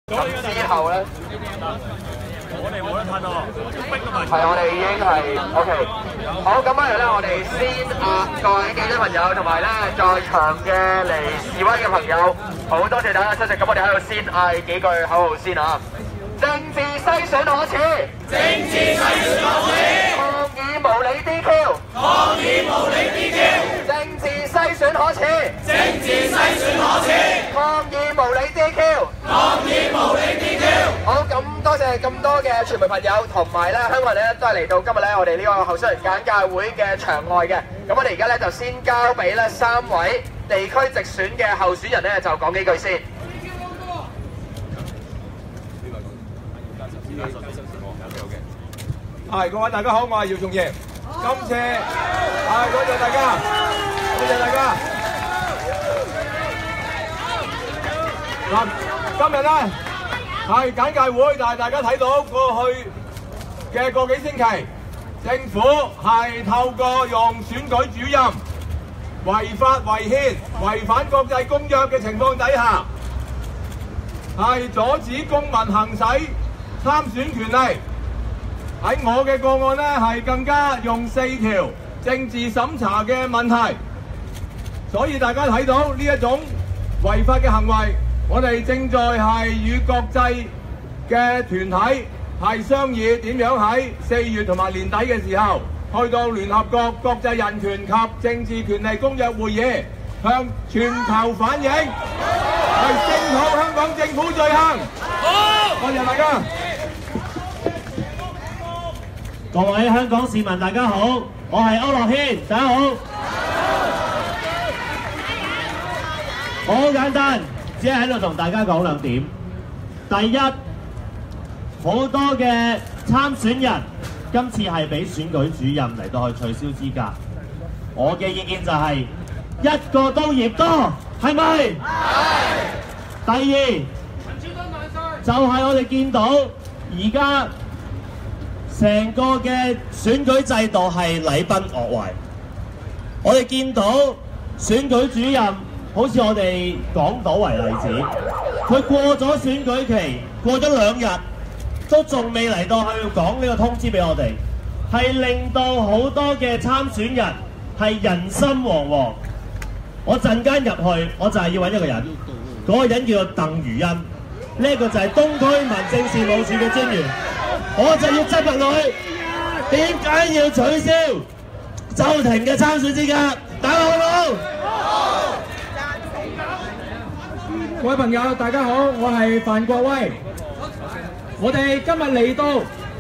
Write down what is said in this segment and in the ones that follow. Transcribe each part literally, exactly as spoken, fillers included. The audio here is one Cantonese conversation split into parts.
咁之後咧， 我哋冇得褪咯，逼到埋。 係我哋已經係 OK。好，咁不如咧，我哋先啊，各位記者朋友同埋咧在場嘅嚟示威嘅朋友，好多謝大家出席。咁我哋喺度先嗌幾句口號先啊！政治篩選可恥， 政治篩選可恥， 抗議無理 D Q， 抗議無理 D Q， 政治篩選可恥， 政治篩選可恥， 抗議無理 D Q， 抗議無理 D Q。 好，咁多謝咁多嘅傳媒朋友同埋咧香港人咧都係嚟到今日咧我哋呢個候選人簡介會嘅場外嘅。咁我哋而家咧就先交俾咧三位地區直選嘅候選人咧就講幾句先。 係各位大家好，我係姚松炎。今次係多謝大家，多謝大家。嗱，今日咧係簡介會，但係大家睇到過去嘅個幾星期，政府係透過用選舉主任違法違憲、違反國際公約嘅情況底下，係阻止公民行使參選權利。喺我嘅個案咧，係更加用四條政治審查嘅問題，所以大家睇到呢一種違法嘅行為，我哋正在係與國際嘅團體係商議點樣喺四月同埋年底嘅時候，去到聯合國國際人權及政治權利公約會議，向全球反映，係聲討香港政府罪行。多謝大家。 各位香港市民大家好，我係區諾軒，大家好。我好簡單，只係喺度同大家講兩點。第一，好多嘅參選人今次係俾選舉主任嚟到去取消資格。我嘅意見就係、是、一個都嫌多，係咪？係。第二，就係、是、我哋見到而家成個嘅選舉制度係禮崩樂壞，我哋見到選舉主任好似我哋港島為例子，佢過咗選舉期，過咗兩日都仲未嚟到去講呢個通知俾我哋，係令到好多嘅參選人係人心惶惶。我陣間入去，我就係要揾一個人，嗰、那個人叫做鄧如欣，呢、這個就係東區民政事務處嘅專員。我就要質問佢點解要取消周庭嘅參選資格？打好唔好？ 各位朋友，大家好，我係范國威。我哋今日嚟到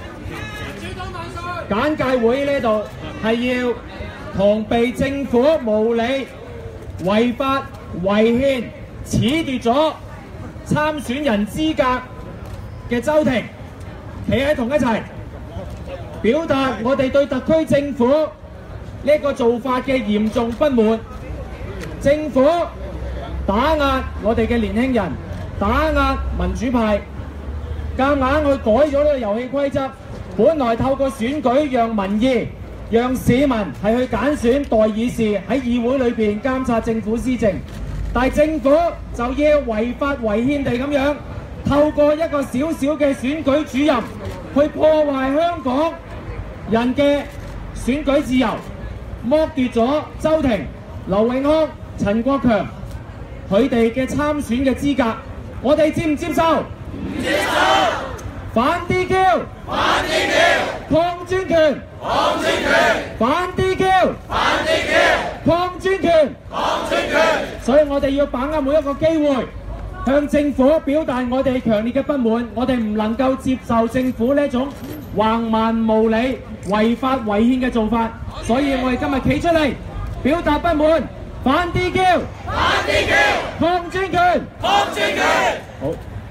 簡介會呢度，係要同被政府無理、違法、違憲、褫奪咗參選人資格嘅周庭企喺同一齊，表達我哋對特區政府呢個做法嘅嚴重不滿。政府打壓我哋嘅年輕人，打壓民主派，夾硬去改咗呢個遊戲規則。本來透過選舉讓民意、讓市民係去揀選代議士喺議會裏邊監察政府施政，但係政府就要違法違憲地咁樣透過一個小小嘅選舉主任去破壞香港人嘅選舉自由，剝奪咗周庭、劉永康、陳國強佢哋嘅參選嘅資格。我哋接唔接受？唔接受。反 D Q， 反 D Q， 抗專權， 抗專權， 反 D Q， 反 D Q， 抗專權， 抗專權。 所以我哋要把握每一個機會，向政府表達我哋強烈嘅不滿。我哋唔能夠接受政府呢種橫蠻無理、違法違憲嘅做法，所以我哋今日企出嚟表達不滿，反 D Q， 反 D Q， 抗專權， 抗專權。 好。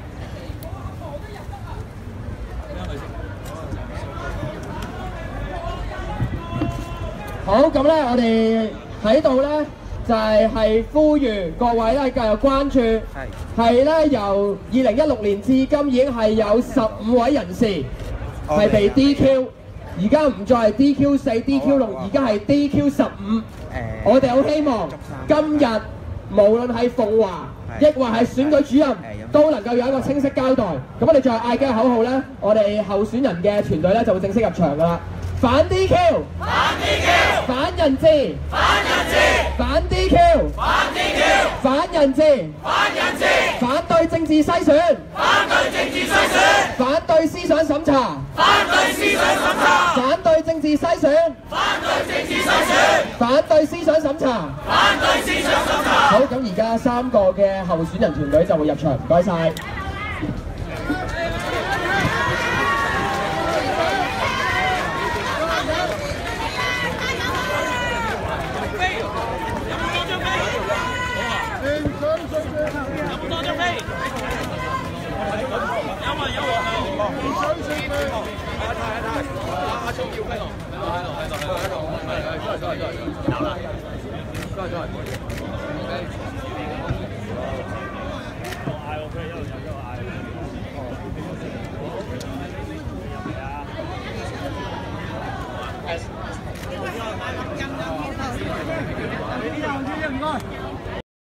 好，咁咧我哋喺度咧就係係呼籲各位咧繼續關注，係咧由二零一六年至今已經係有十五位人士係被 D Q， 而家唔再係 D Q 四、D Q 六，而家係 D Q 十五。我哋好希望今日無論係鳳華亦或係選舉主任，都能夠有一個清晰交代。咁我哋最後嗌嘅口號咧，我哋候選人嘅團隊咧就會正式入場㗎啦。反 D Q， 反 D Q， 反人治， 反人治， 反 D Q， 反 D Q， 反人治， 反人治， 反對政治篩選， 反對政治篩選， 反對思想審查， 反對思想審查， 反對政治篩選， 反對政治篩選， 反對思想審查。 反對思想審查。 好，咁而家三個嘅候選人團隊就會入場，唔該晒。 你呢度先唔該。